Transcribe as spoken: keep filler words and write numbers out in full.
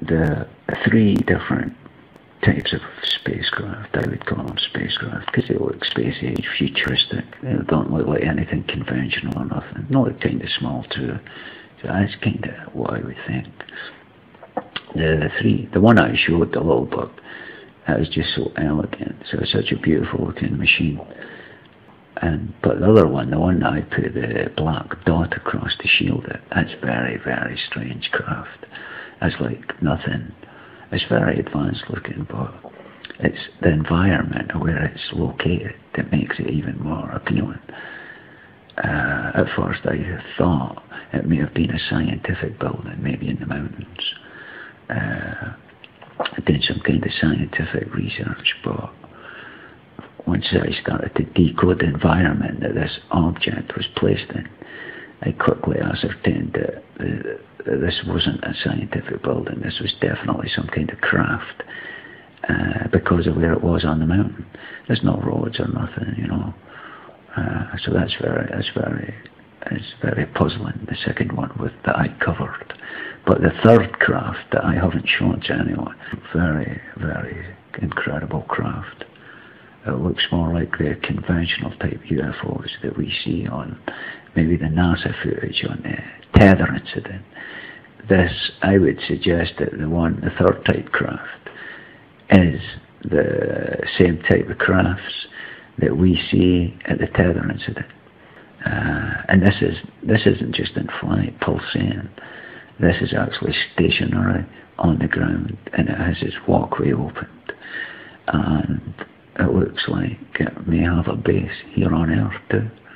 the three different types of spacecraft, I would call them spacecraft, because they look space age, futuristic. They don't look like anything conventional or nothing. No, they're kind of small too. So that's kind of what I would think. The, the three, the one I showed, the little bug, that was just so elegant. So it's such a beautiful looking machine. And but the other one, the one that I put the black dot across the shield, that's very, very strange craft. That's like nothing. It's very advanced looking, but it's the environment where it's located that makes it even more appealing. Uh, at first I thought it may have been a scientific building, maybe in the mountains, uh, doing some kind of scientific research, but once I started to decode the environment that this object was placed in, I quickly ascertained that uh, this wasn't a scientific building. This was definitely some kind of craft, uh, because of where it was on the mountain. There's no roads or nothing, you know. Uh, so that's very, that's very, it's very puzzling. The second one with that I covered, but the third craft that I haven't shown to anyone, very, very incredible craft. It looks more like the conventional type U F Os that we see on maybe the NASA footage on the Tether incident. This, I would suggest that the one, the third type craft, is the same type of crafts that we see at the Tether incident. Uh, and this is this isn't just in flight, pulsing. This is actually stationary on the ground, and it has its walkway opened. And it looks like it may have a base here on Earth too.